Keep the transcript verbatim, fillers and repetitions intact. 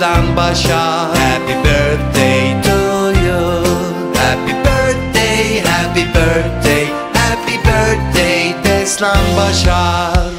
Teslan Başar. Happy birthday to you. Happy birthday, happy birthday, happy birthday Teslan Başar.